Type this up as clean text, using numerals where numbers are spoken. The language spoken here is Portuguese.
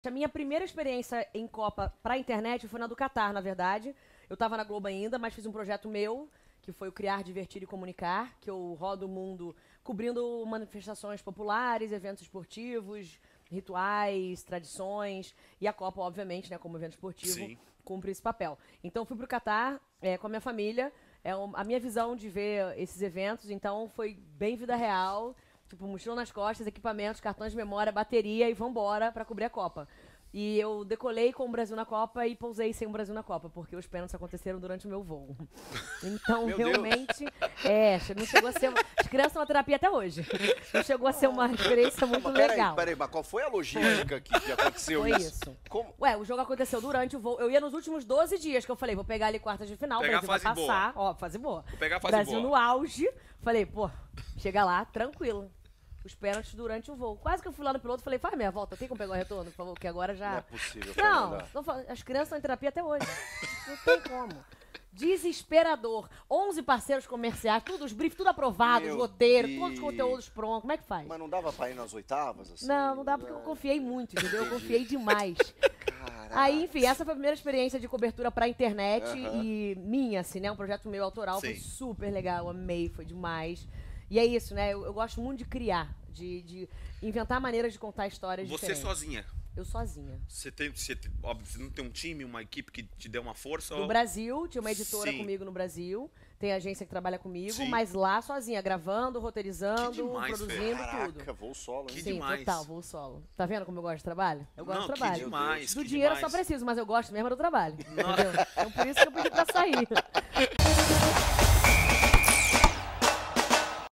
A minha primeira experiência em Copa pra internet foi na do Catar, na verdade. Eu tava na Globo ainda, mas fiz um projeto meu, que foi o Criar, Divertir e Comunicar, que eu rodo o mundo cobrindo manifestações populares, eventos esportivos, rituais, tradições, e a Copa, obviamente, né, como evento esportivo, Sim. cumpre esse papel. Então fui pro Catar com a minha família, a minha visão de ver esses eventos, então foi bem vida real. Tipo, mochila nas costas, equipamentos, cartões de memória, bateria e vambora pra cobrir a Copa. E eu decolei com o Brasil na Copa e pousei sem o Brasil na Copa, porque os pênaltis aconteceram durante o meu voo. Então, Meu realmente, não chegou a ser... As crianças são uma terapia até hoje. Não chegou a ser uma experiência muito legal. Peraí, mas qual foi a logística que aconteceu Foi isso? isso. Como? Ué, o jogo aconteceu durante o voo. Eu ia nos últimos 12 dias, que eu falei, vou pegar ali quartas de final, o Pegar a Brasil vai fase passar. Ó, fase boa. Vou pegar a fase Brasil boa. no auge. Falei, pô, chega lá, tranquilo. Os pênaltis durante o voo. Quase que eu fui lá no piloto e falei, faz minha volta, tem como pegar o retorno, por favor, que agora já... Não é possível, Não, Fernanda. as crianças estão em terapia até hoje. Não tem como. Desesperador. 11 parceiros comerciais, tudo, os briefs, tudo aprovado, os Meu roteiros, Deus. todos os conteúdos prontos. Como é que faz? Mas não dava pra ir nas oitavas, assim? Não dá porque eu confiei muito, entendeu? Eu Entendi. confiei demais. Caraca. Aí, enfim, essa foi a primeira experiência de cobertura pra internet Aham. e minha, assim, né? Um projeto meu autoral, foi Sim. super legal, amei, foi demais. E é isso, né? Eu gosto muito de criar, de inventar maneiras de contar histórias Você diferentes. sozinha. Eu sozinha. Óbvio, você não tem um time, uma equipe que te dê uma força? No Brasil, tinha uma editora Sim. comigo no Brasil, tem agência que trabalha comigo, Sim. mas lá sozinha, gravando, Que roteirizando, demais, Fê. produzindo, Caraca, tudo. voo solo, hein? Que Sim, demais. total, voo solo. Tá vendo como eu gosto de trabalho? Eu gosto Não, de que trabalho. demais, Do que dinheiro eu demais. só preciso, mas eu gosto mesmo do trabalho. Entendeu? Então por isso que eu pedi pra sair.